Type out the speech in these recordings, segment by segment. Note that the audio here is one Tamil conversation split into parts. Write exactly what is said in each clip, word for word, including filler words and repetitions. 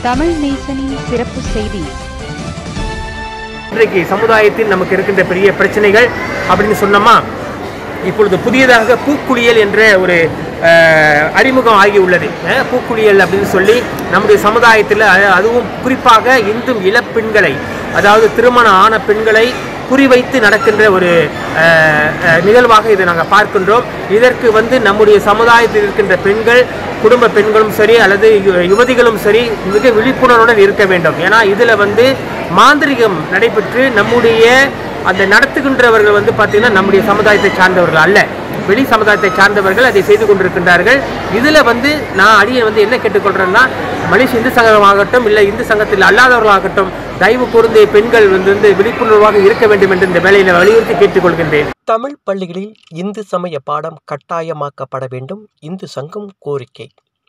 தமிழ் நேசனின் சிறப்பு செய்தி. இன்றைக்கு சமுதாயத்தில் நமக்கு இருக்கின்ற பெரிய பிரச்சனைகள் அப்படின்னு சொன்னோமா, இப்பொழுது புதியதாக பூக்குளியல் என்ற ஒரு அறிமுகம் ஆகி உள்ளது. பூக்குளியல் அப்படின்னு சொல்லி நம்முடைய சமுதாயத்தில், அதுவும் குறிப்பாக இந்து இளப்பெண்களை, அதாவது திருமணம் ஆன பெண்களை குறிவைத்து நடக்கின்ற ஒரு நிகழ்வாக இதை நாங்கள் பார்க்கின்றோம். இதற்கு வந்து நம்முடைய சமுதாயத்தில் இருக்கின்ற பெண்கள், குடும்ப பெண்களும் சரி அல்லது யுவதிகளும் சரி மிக விழிப்புணர்வுடன் இருக்க வேண்டும். ஏன்னா இதில் வந்து மாந்திரிகம் நடைபெற்று நம்முடைய அந்த நடத்துகின்றவர்கள் வந்து பார்த்திங்கன்னா நம்முடைய சமுதாயத்தை சார்ந்தவர்கள் அல்ல, வெளி சமுதாயத்தை சார்ந்தவர்கள் அதை செய்து கொண்டிருக்கின்றார்கள். இதில் வந்து நான் அடியை வந்து என்ன கேட்டுக்கொள்கிறேன்னா, மலேசிய இந்து சங்கமாகட்டும் இல்லை இந்து சங்கத்தில் அல்லாதவர்களாகட்டும், தயவு கூர்ந்து பெண்கள் வந்து வந்து விழிப்புணர்வாக இருக்க வேண்டும் என்று இந்த வேலையில் வலியுறுத்தி கேட்டுக்கொள்கின்றேன். தமிழ் பள்ளிகளில் இந்து சமய பாடம் கட்டாயமாக்கப்பட வேண்டும், இந்து சங்கம் கோரிக்கை.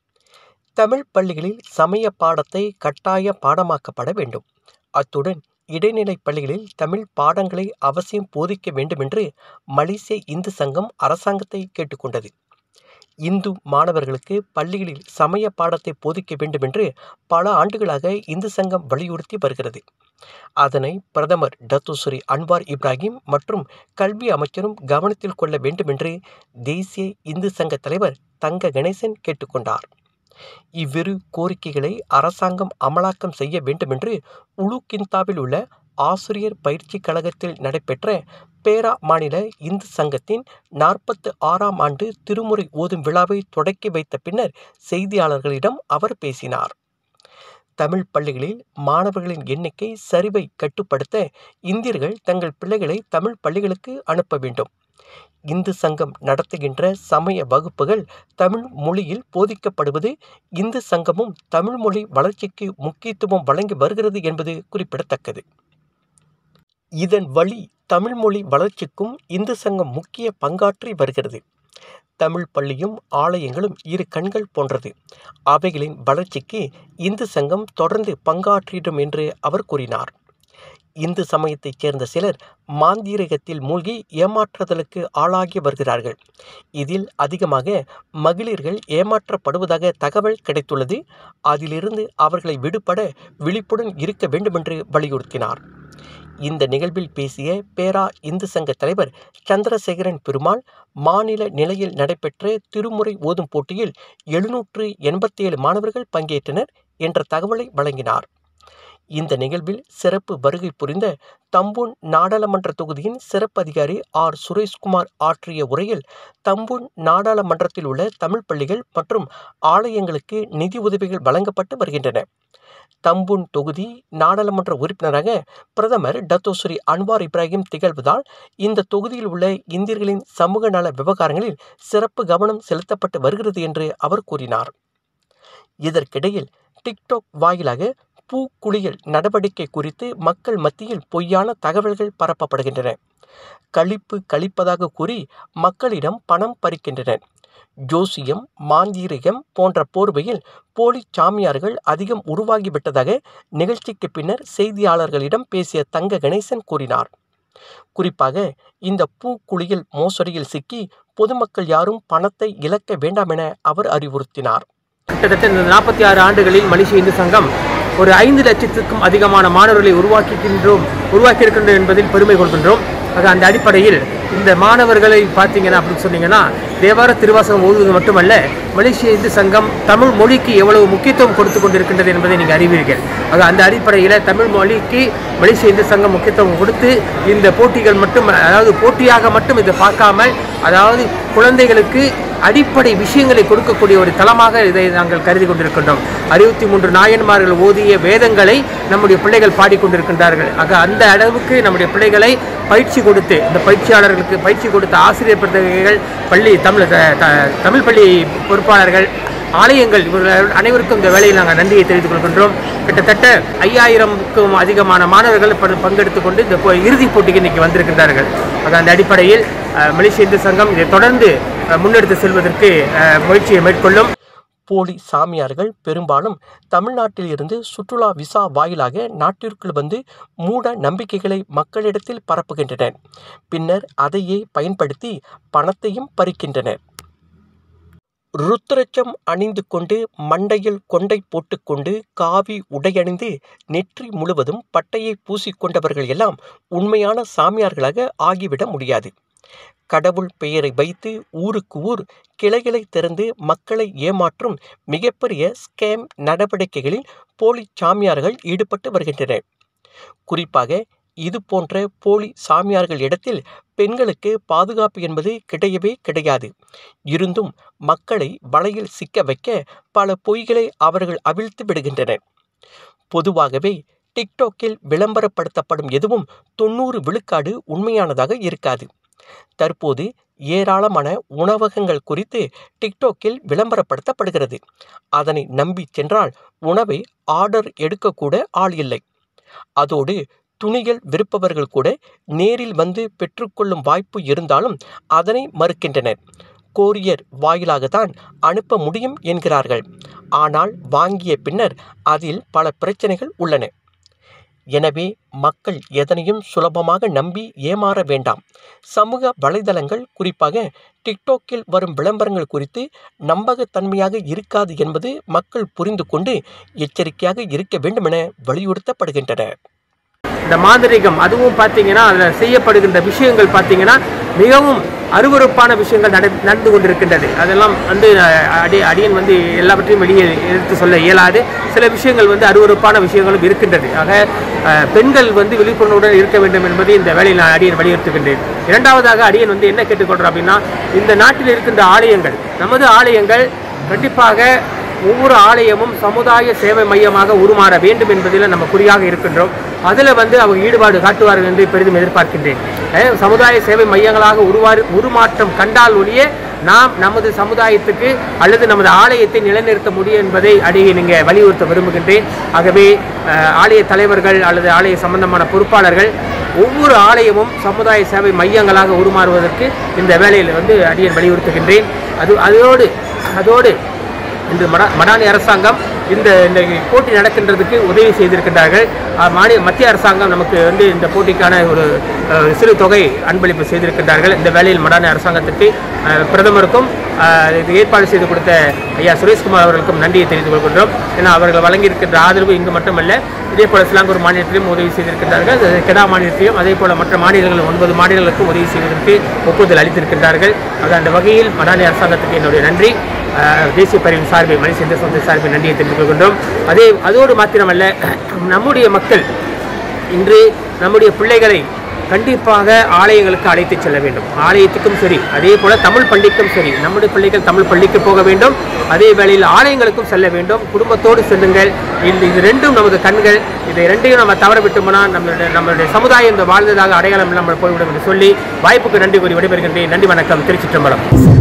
தமிழ் பள்ளிகளில் சமய பாடத்தை கட்டாய பாடமாக்கப்பட வேண்டும். அத்துடன் இடைநிலை பள்ளிகளில் தமிழ் பாடங்களை அவசியம் போதிக்க வேண்டும் என்று மலேசிய இந்து சங்கம் அரசாங்கத்தை கேட்டுக்கொண்டது. இந்து மாணவர்களுக்கு பள்ளிகளில் சமய பாடத்தை போதிக்க வேண்டும் என்று பல ஆண்டுகளாக இந்து சங்கம் வலியுறுத்தி வருகிறது. அதனை பிரதமர் டத்தோஸ்ரீ அன்வார் இப்ராஹிம் மற்றும் கல்வி அமைச்சரும் கவனத்தில் கொள்ள வேண்டும் என்று தேசிய இந்து சங்க தலைவர் தங்க கணேசன் கேட்டுக்கொண்டார். இவ்விரு கோரிக்கைகளை அரசாங்கம் அமலாக்கம் செய்ய வேண்டும் என்று உலுகிந்தாவில் உள்ள ஆசிரியர் பயிற்சி கழகத்தில் நடைபெற்ற பேரா மாநில இந்து சங்கத்தின் நாற்பத்து ஆறாம் ஆண்டு திருமுறை ஓதும் விழாவை தொடக்கி வைத்த பின்னர் செய்தியாளர்களிடம் அவர் பேசினார். தமிழ் பள்ளிகளில் மாணவர்களின் எண்ணிக்கை சரிவை கட்டுப்படுத்த இந்தியர்கள் தங்கள் பிள்ளைகளை தமிழ் பள்ளிகளுக்கு அனுப்ப வேண்டும். இந்து சங்கம் நடத்துகின்ற சமய வகுப்புகள் தமிழ் மொழியில் போதிக்கப்படுவது, இந்து சங்கமும் தமிழ் மொழி வளர்ச்சிக்கு முக்கியத்துவம் வழங்கி வருகிறது என்பது குறிப்பிடத்தக்கது. இதன் வழி தமிழ் மொழி வளர்ச்சிக்கும் இந்து சங்கம் முக்கிய பங்காற்றி வருகிறது. தமிழ் பள்ளியும் ஆலயங்களும் இரு கண்கள் போன்றது. அவைகளின் வளர்ச்சிக்கு இந்து சங்கம் தொடர்ந்து பங்காற்றிடும் என்று அவர் கூறினார். இந்து சமயத்தைச் சேர்ந்த சிலர் மாந்திரீகத்தில் மூழ்கி ஏமாற்றுதலுக்கு ஆளாகி வருகிறார்கள். இதில் அதிகமாக மகளிர்கள் ஏமாற்றப்படுவதாக தகவல் கிடைத்துள்ளது. அதிலிருந்து அவர்களை விடுபட விழிப்புடன் இருக்க வேண்டுமென்று வலியுறுத்தினார். இந்த நிகழ்வில் பேசிய பேரா இந்து சங்க தலைவர் சந்திரசேகரன் பெருமாள், மாநில நிலையில் நடைபெற்ற திருமுறை ஓதும் போட்டியில் எழுநூற்று எண்பத்தி ஏழு மாணவர்கள் பங்கேற்றனர் என்ற தகவலை வழங்கினார். இந்த நிகழ்வில் சிறப்பு வருகை புரிந்த தம்பூன் நாடாளுமன்ற தொகுதியின் சிறப்பு அதிகாரி ஆர் சுரேஷ்குமார் ஆற்றிய உரையில், தம்பூன் நாடாளுமன்றத்தில் உள்ள தமிழ் பள்ளிகள் மற்றும் ஆலயங்களுக்கு நிதி உதவிகள் வழங்கப்பட்டு வருகின்றன. தம்பூன் தொகுதி நாடாளுமன்ற உறுப்பினராக பிரதமர் டத்தோஸ்ரீ அன்வார் இப்ராஹிம் திகழ்வதால் இந்த தொகுதியில் உள்ள இந்தியர்களின் சமூக நல விவகாரங்களில் சிறப்பு கவனம் செலுத்தப்பட்டு வருகிறது என்று அவர் கூறினார். இதற்கிடையில் டிக்டாக் வாயிலாக பூக்குளியல் நடவடிக்கை குறித்து மக்கள் மத்தியில் பொய்யான தகவல்கள் பரப்பப்படுகின்றன. கழிப்பு கழிப்பதாக கூறி மக்களிடம் பணம் பறிக்கின்றனர். ஜோசியம், மாந்திரீகம் போன்ற போர்வையில் போலி சாமியார்கள் அதிகம் உருவாகிவிட்டதாக நிகழ்ச்சிக்கு பின்னர் செய்தியாளர்களிடம் பேசிய தங்க கணேசன் கூறினார். குறிப்பாக இந்த பூக்குளியல் மோசடியில் சிக்கி பொதுமக்கள் யாரும் பணத்தை இழக்க வேண்டாம் என அவர் அறிவுறுத்தினார். கிட்டத்தட்ட இந்த நாற்பத்தி ஆறு ஆண்டுகளில் மலேசிய இந்து சங்கம் ஒரு ஐந்து லட்சத்துக்கும் அதிகமான மாணவர்களை உருவாக்கிக்கின்றோம் உருவாக்கியிருக்கின்றோம் என்பதில் பெருமை கொள்கின்றோம். ஆக அந்த அடிப்படையில் இந்த மாணவர்களை பார்த்தீங்கன்னா அப்படின்னு சொன்னீங்கன்னா, தேவார திருவாசகம் ஓதுவது மட்டுமல்ல, மலேசிய இந்து சங்கம் தமிழ் மொழிக்கு எவ்வளவு முக்கியத்துவம் கொடுத்து கொண்டிருக்கின்றது என்பதை நீங்கள் அறிவீர்கள். ஆக அந்த அடிப்படையில் தமிழ் மொழிக்கு மலேசிய இந்து சங்கம் முக்கியத்துவம் கொடுத்து இந்த போட்டிகள் மட்டும், அதாவது போட்டியாக மட்டும் இதை பார்க்காமல், அதாவது குழந்தைகளுக்கு அடிப்படை விஷயங்களை கொடுக்கக்கூடிய ஒரு தளமாக இதை நாங்கள் கருதி கொண்டிருக்கின்றோம். அறுபத்தி மூன்று நாயன்மார்கள் ஓதிய வேதங்களை நம்முடைய பிள்ளைகள் பாடிக்கொண்டிருக்கின்றார்கள். ஆக அந்த அளவுக்கு நம்முடைய பிள்ளைகளை பயிற்சி கொடுத்து, இந்த பயிற்சியாளர்களுக்கு பயிற்சி கொடுத்த ஆசிரியர் பிரதிகள், பள்ளி தமிழ் தமிழ் பள்ளி பொறுப்பாளர்கள், ஆலயங்கள், இவர்கள் அனைவருக்கும் இந்த வேலையில் நாங்கள் நன்றியை தெரிவித்துக் கொள்கின்றோம். கிட்டத்தட்ட ஐயாயிரம்க்கும் அதிகமான மாணவர்கள் பங்கெடுத்துக் கொண்டு இந்த இறுதிப் போட்டிக்கு இன்றைக்கி வந்திருக்கின்றார்கள். ஆக அந்த அடிப்படையில் மலேசிய இந்து சங்கம் இதை தொடர்ந்து முன்னெடுத்து செல்வதற்கு முயற்சியை மேற்கொள்ளும். போலி சாமியார்கள் பெரும்பாலும் தமிழ்நாட்டில் இருந்து சுற்றுலா விசா வாயிலாக நாட்டிற்குள் வந்து மூட நம்பிக்கைகளை மக்களிடத்தில் பரப்புகின்றனர். பின்னர் அதையே பயன்படுத்தி பணத்தையும் பறிக்கின்றனர். ருத்ரச்சம் அணிந்து கொண்டு மண்டையில் கொண்டை போட்டுக்கொண்டு காவி உடையணிந்து நெற்றி முழுவதும் பட்டையை பூசிக்கொண்டவர்கள் எல்லாம் உண்மையான சாமியார்களாக ஆகிவிட முடியாது. கடவுள் பெயரை வைத்து ஊருக்கு ஊர் கிளைகளை திறந்து மக்களை ஏமாற்றும் மிகப்பெரிய ஸ்கேம் நடவடிக்கைகளில் போலி சாமியார்கள் ஈடுபட்டு வருகின்றனர். குறிப்பாக இது போன்ற போலி சாமியார்கள் இடத்தில் பெண்களுக்கு பாதுகாப்பு என்பது கிடையவே கிடையாது. இருந்தும் மக்களை வலையில் சிக்க வைக்க பல பொய்களை அவர்கள் அவிழ்த்து விடுகின்றனர். பொதுவாகவே டிக்டாக்கில் விளம்பரப்படுத்தப்படும் எதுவும் தொண்ணூறு விழுக்காடு உண்மையானதாக இருக்காது. தற்போது ஏராளமான உணவகங்கள் குறித்து டிக்டாக்கில் விளம்பரப்படுத்தப்படுகிறது. அதனை நம்பி சென்றால் உணவை ஆர்டர் எடுக்கக்கூட ஆள் இல்லை. அதோடு துணிகள் விற்பவர்கள் கூட நேரில் வந்து பெற்றுக்கொள்ளும் வாய்ப்பு இருந்தாலும் அதனை மறுக்கின்றனர். கோரியர் வாயிலாகத்தான் அனுப்ப முடியும் என்கிறார்கள். ஆனால் வாங்கிய பின்னர் அதில் பல பிரச்சனைகள் உள்ளன. எனவே மக்கள் எதனையும் சுலபமாக நம்பி ஏமாற வேண்டாம். சமூக வலைதளங்கள், குறிப்பாக டிக்டாக்கில் வரும் விளம்பரங்கள் குறித்து நம்பகத்தன்மையாக இருக்காது என்பது மக்கள் புரிந்து கொண்டு எச்சரிக்கையாக இருக்க வேண்டும் என வலியுறுத்தப்படுகின்றனர். இந்த மாந்திரிகம் அதுவும் பார்த்தீங்கன்னா அதில் செய்யப்படுகின்ற விஷயங்கள் பார்த்தீங்கன்னா மிகவும் அருவருப்பான விஷயங்கள் நட நடந்து கொண்டிருக்கின்றது. அதெல்லாம் வந்து அடி அடியன் வந்து எல்லாவற்றையும் வெளியே எடுத்து சொல்ல இயலாது. சில விஷயங்கள் வந்து அருவருப்பான விஷயங்களும் இருக்கின்றது. ஆக பெண்கள் வந்து விழிப்புணர்வுடன் இருக்க வேண்டும் என்பதை இந்த வேலையில் நான் அடியன் வலியுறுத்துகின்றேன். இரண்டாவதாக அடியன் வந்து என்ன கேட்டுக்கொள்கிறோம் அப்படின்னா, இந்த நாட்டில் இருக்கின்ற ஆலயங்கள், நமது ஆலயங்கள் கண்டிப்பாக ஒவ்வொரு ஆலயமும் சமுதாய சேவை மையமாக உருமாற வேண்டும் என்பதில் நம்ம குறியாக இருக்கின்றோம். அதில் வந்து அவங்க ஈடுபாடு காட்டுவார்கள் என்று பெரிதும் எதிர்பார்க்கின்றேன். சமுதாய சேவை மையங்களாக உருவாறு உருமாற்றம் கண்டால் ஒழிய நாம் நமது சமுதாயத்துக்கு அல்லது நமது ஆலயத்தை நிலைநிறுத்த முடியும் என்பதை அடியை நீங்கள் வலியுறுத்த விரும்புகின்றேன். ஆகவே ஆலய தலைவர்கள் அல்லது ஆலய சம்பந்தமான பொறுப்பாளர்கள் ஒவ்வொரு ஆலயமும் சமுதாய சேவை மையங்களாக உருமாறுவதற்கு இந்த வேலையில் வந்து அடியன் வலியுறுத்துகின்றேன். அது அதோடு அதோடு இன்று மடா மடானி அரசாங்கம் இந்த இந்த போட்டி நடக்கின்றதுக்கு உதவி செய்திருக்கின்றார்கள். மாநில மத்திய அரசாங்கம் நமக்கு வந்து இந்த போட்டிக்கான ஒரு சிறு தொகை அன்பளிப்பு செய்திருக்கின்றார்கள். இந்த வேளையில் மடானி அரசாங்கத்திற்கு பிரதமருக்கும் இது ஏற்பாடு செய்து கொடுத்த ஐயா சுரேஷ்குமார் அவர்களுக்கும் நன்றியை தெரிவித்துக் கொள்கின்றோம். ஏன்னா அவர்கள் வழங்கியிருக்கின்ற ஆதரவு இங்கு மட்டுமல்ல, இதே போல் சிலாங்கூர் மாநிலத்திலும் உதவி செய்திருக்கின்றார்கள். கெடா மாநிலத்திலும் அதே போல் மற்ற மாநிலங்கள் ஒன்பது மாநிலங்களுக்கும் உதவி செய்வதற்கு ஒப்புதல் அளித்திருக்கின்றார்கள். அது அந்த வகையில் மடானி அரசாங்கத்துக்கு என்னுடைய நன்றி. தேசிய பரிவின் சார்பில் மணிசேந்திர சொந்த சார்பில் நன்றியை தெரிவித்துக் கொள்கின்றோம். அதே அதோடு மாத்திரமல்ல, நம்முடைய மக்கள் இன்று நம்முடைய பிள்ளைகளை கண்டிப்பாக ஆலயங்களுக்கு அழைத்து செல்ல வேண்டும். ஆலயத்துக்கும் சரி, அதே போல தமிழ் பள்ளிக்கும் சரி, நம்முடைய பிள்ளைகள் தமிழ் பள்ளிக்கு போக வேண்டும். அதே வேளையில் ஆலயங்களுக்கும் செல்ல வேண்டும். குடும்பத்தோடு செல்லுங்கள். இந்த இது ரெண்டும் நமது கண்கள். இதை ரெண்டையும் நம்ம தவற விட்டோம்னா நம்மளுடைய நம்மளுடைய சமுதாயம் இந்த வாழ்ந்ததாக அடையாளம் இல்லாமல் போய்விடும் என்று சொல்லி வாய்ப்புக்கு நன்றி கூறி விடைபெறுகின்றேன். நன்றி, வணக்கம். திருச்சிற்றம்பலம்.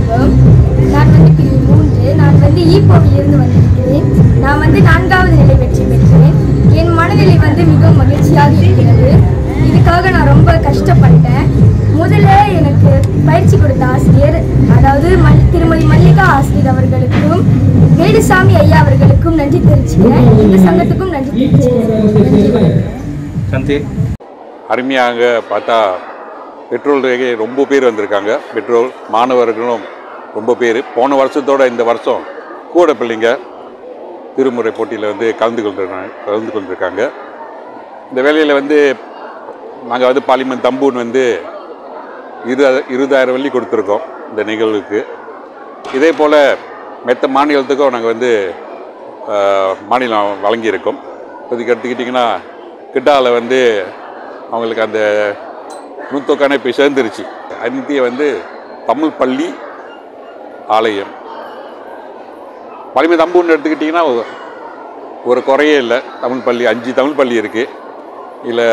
நான் வந்து பிரிவு மூன்று. நான் வந்து ஈப்போவிலிருந்து வந்திருக்கிறேன். நான் வந்து நான்காவது நிலை வெற்றி பெற்றேன். என் மனநிலை வந்து மிகவும் மகிழ்ச்சியாக இருக்கிறது. இதுக்காக நான் ரொம்ப கஷ்டப்பட்டேன். முதல்ல எனக்கு பயிற்சி கொடுத்த ஆசிரியர், அதாவது மல் திருமதி மல்லிகா ஆசிரியர் அவர்களுக்கும் வேலுசாமி ஐயா அவர்களுக்கும் நன்றி தெரிவிச்சுக்கிறேன். இந்த சங்கத்துக்கும் நன்றி தெரிவிச்சுக்கிறேன். அருமையாக பார்த்தா பெட்ரோல் ரேகை ரொம்ப பேர் வந்திருக்காங்க. பெட்ரோல் மாணவர்களும் ரொம்ப பேர். போன வருஷத்தோட இந்த வருஷம் கூட பிள்ளைங்க திருமுறை போட்டியில் வந்து கலந்து கொண்டிருக்காங்க கலந்து கொண்டிருக்காங்க இந்த வேலையில் வந்து நாங்கள் வந்து பார்லிமெண்ட் தம்பூன் வந்து இரு இருபதாயிரம் வெள்ளி கொடுத்துருக்கோம் இந்த நிகழ்வுக்கு. இதே போல் மற்ற மாநிலத்துக்கும் நாங்கள் வந்து மாநிலம் வழங்கியிருக்கோம். இதுக்கு எடுத்துக்கிட்டிங்கன்னா கிட்டாவில் வந்து அவங்களுக்கு அந்த நூற்றுக்கான இப்போ சேர்ந்துருச்சு. அன்றைக்கி வந்து தமிழ் பள்ளி ஆலயம் பழமை தம்பூன்னு எடுத்துக்கிட்டிங்கன்னா ஒரு குறையே இல்லை. தமிழ் பள்ளி அஞ்சு தமிழ் பள்ளி இருக்குது. இதில்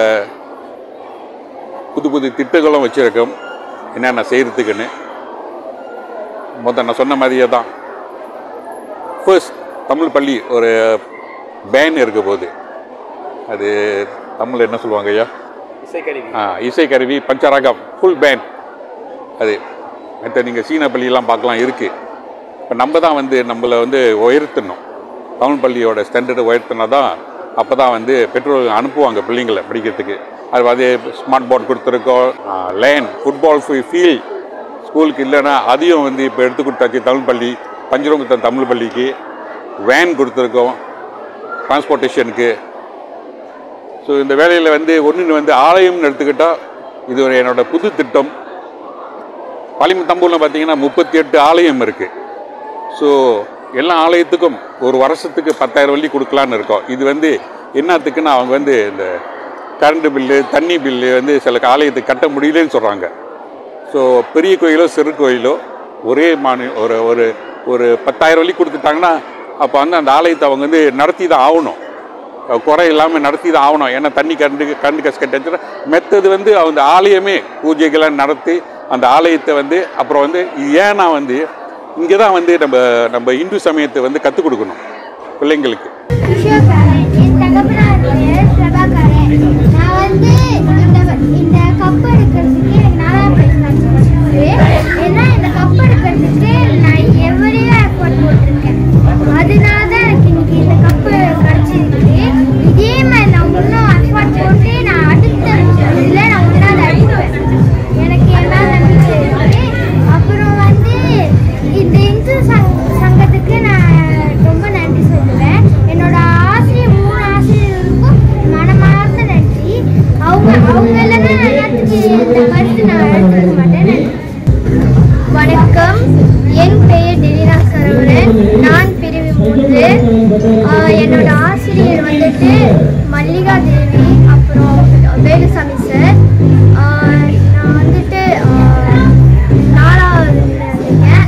புது புது திட்டங்களும் வச்சுருக்கோம் என்னென்ன செய்கிறதுக்குன்னு. மொத்தம் நான் சொன்ன மாதிரியே தான் ஃபர்ஸ்ட் தமிழ் பள்ளி ஒரு பேன் இருக்க போகுது. அது தமிழ் என்ன சொல்லுவாங்க ஐயா? இசைக்கருவி. ஆ இசைக்கருவி பஞ்சராகம் ஃபுல் பேன். அது மற்ற நீங்கள் சீன பள்ளியெல்லாம் பார்க்கலாம் இருக்குது. இப்போ நம்ம தான் வந்து நம்மளை வந்து உயர்த்தணும். தமிழ் பள்ளியோட ஸ்டாண்டர்டை உயர்த்தினா தான் அப்போ தான் வந்து பெற்றோர் அனுப்புவாங்க பிள்ளைங்களை படிக்கிறதுக்கு. அது வந்து ஸ்மார்ட் போர்ட் கொடுத்துருக்கோம். லேன் ஃபுட்பால் ஃபீல் ஸ்கூலுக்கு இல்லைன்னா அதையும் வந்து இப்போ எடுத்து கொடுத்தாச்சு. தமிழ் பள்ளி பஞ்சரங்குத்தம் தமிழ் பள்ளிக்கு வேன் கொடுத்துருக்கோம் டிரான்ஸ்போர்ட்டேஷனுக்கு. ஸோ இந்த வேலையில் வந்து ஒன்று வந்து ஆலயம்னு எடுத்துக்கிட்டால் இது ஒரு என்னோடய புது திட்டம். பாலிமத்தம்பூரில் பார்த்தீங்கன்னா முப்பத்தி எட்டு ஆலயம் இருக்குது. ஸோ எல்லா ஆலயத்துக்கும் ஒரு வருஷத்துக்கு பத்தாயிரம் வள்ளி கொடுக்கலான்னு இருக்கோம். இது வந்து என்னத்துக்குன்னா அவங்க வந்து இந்த கரண்ட் பில்லு தண்ணி பில்லு வந்து சில ஆலயத்துக்கு கட்ட முடியலன்னு சொல்கிறாங்க. ஸோ பெரிய கோயிலோ சிறு கோயிலோ ஒரே மாநில ஒரு ஒரு ஒரு பத்தாயிரம் வள்ளி கொடுத்துட்டாங்கன்னா அப்போ வந்து அந்த ஆலயத்தை அவங்க வந்து நடத்தி தான் ஆகணும், குறை இல்லாமல் நடத்தி தான் ஆகணும். ஏன்னா தண்ணி கரண்டு கரண்டு கசு கட்டி மெத்தது வந்து அந்த ஆலயமே பூஜைகள்லாம் நடத்தி அந்த ஆலயத்தை வந்து அப்புறம் வந்து ஏன்னா வந்து இங்கே தான் வந்து நம்ம நம்ம இந்து சமயத்தை வந்து கற்றுக் கொடுக்கணும் பிள்ளைங்களுக்கு. வணக்கம், என் பெயர் டெலினா சரவணன். நான் பிரிவு மூன்று. என்னோட ஆசிரியர் வந்துட்டு மல்லிகா தேவி, அப்புறம் வேலுசாமி சார். நான் வந்துட்டு நாலாவது வந்திருக்கேன்.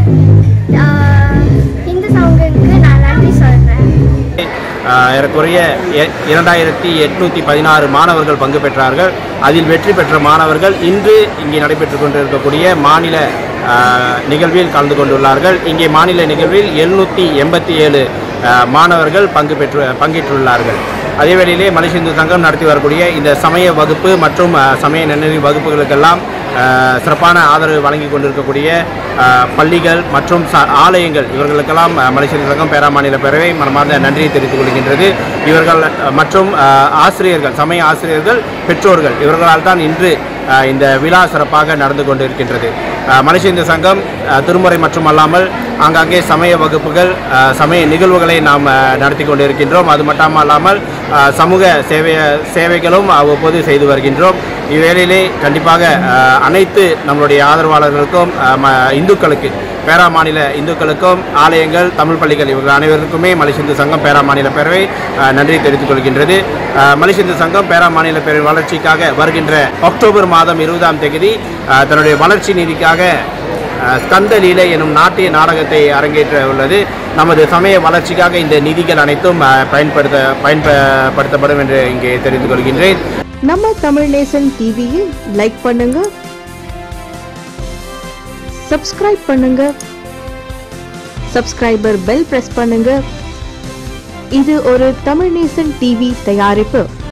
இந்து சங்கத்துக்கு நான் நன்றி சொல்கிறேன். ஏறக்குறைய இரண்டாயிரத்தி எட்நூற்றி பதினாறு மாணவர்கள் பங்கு பெற்றார்கள். அதில் வெற்றி பெற்ற மாணவர்கள் இன்று இங்கே நடைபெற்று கொண்டிருக்கக்கூடிய மாநில நிகழ்வில் கலந்து கொண்டுள்ளார்கள். இங்கே மாநில நிகழ்வில் எழுநூற்றி எண்பத்தி ஏழு மாணவர்கள் பங்கு பெற்று பங்கேற்றுள்ளார்கள். அதே வேளையிலே மலேசிய இந்து சங்கம் நடத்தி வரக்கூடிய இந்த சமய வகுப்பு மற்றும் சமய நன்னறி வகுப்புகளுக்கெல்லாம் சிறப்பான ஆதரவு வழங்கி கொண்டிருக்கக்கூடிய பள்ளிகள் மற்றும் ஆலயங்கள் இவர்களுக்கெல்லாம் மலேசிய இந்து சங்கம் பேரா மாநில பேரவை மனமார்ந்த நன்றியை தெரிவித்துக் கொள்கின்றது. இவர்கள் மற்றும் ஆசிரியர்கள், சமய ஆசிரியர்கள், பெற்றோர்கள் இவர்களால் தான் இன்று இந்த விழா சிறப்பாக நடந்து கொண்டிருக்கின்றது. மலேசிய இந்து சங்கம் திருமுறை மற்றும் அல்லாமல் ஆங்காங்கே சமய வகுப்புகள், சமய நிகழ்வுகளை நாம் நடத்தி கொண்டிருக்கின்றோம். அது மட்டும் அல்லாமல் சமூக சேவை சேவைகளும் அவ்வப்போது செய்து வருகின்றோம். இவ்வேளையிலே கண்டிப்பாக அனைத்து நம்மளுடைய ஆதரவாளர்களுக்கும் இந்துக்களுக்கு பேரா மாநில இந்துக்களுக்கும் ஆலயங்கள், தமிழ் பள்ளிகள் இவர்கள் அனைவருக்குமே மலேசிய இந்து சங்கம் பேரா மாநில பேரவை நன்றி தெரிவித்துக் கொள்கின்றது. மலேசிய இந்து சங்கம் பேரா மாநில பேரவை வளர்ச்சிக்காக வருகின்ற அக்டோபர் மாதம் இருபதாம் தேதி தன்னுடைய வளர்ச்சி நிதிக்காக ஸ்கந்த லீலை எனும் நாட்டிய நாடகத்தை அரங்கேற்ற உள்ளது. நமது சமய வளர்ச்சிக்காக இந்த நிதிகள் அனைத்தும் பயன்படுத்த பயன்படுத்தப்படும் என்று இங்கே தெரிந்து கொள்கின்றேன். நம்ம தமிழ் நேசன் டிவியில் லைக் பண்ணுங்க, சப்ஸ்கிரைப் பண்ணுங்க, சப்ஸ்கிரைபர் பெல் பிரஸ் பண்ணுங்க. இது ஒரு தமிழ் நேசன் டிவி தயாரிப்பு.